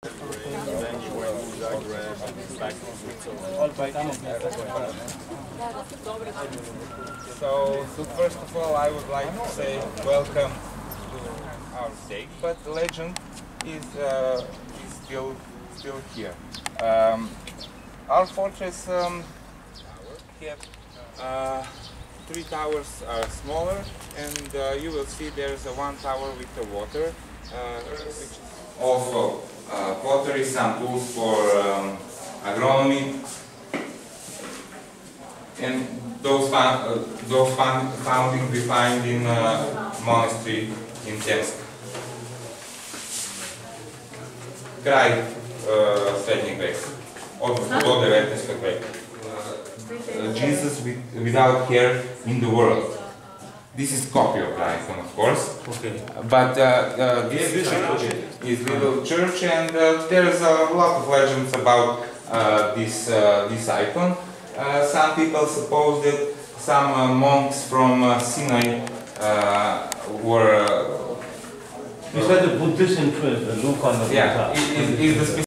So first of all, I would like to say welcome to our stake, but the legend is still here. Our fortress have three towers are smaller, and you will see there's one tower with the water, which also pottery, some tools for agronomy, and those foundings we find in monastery in Temsk. Kraj srednjeg veka, odnosno do 19. veka. Jesus without hair in the world. This is copy of the icon, of course. Okay. But this is little church, and there's a lot of legends about this icon. Some people suppose that some monks from Sinai were. You said the Buddhist influence, the look on the Yeah, is the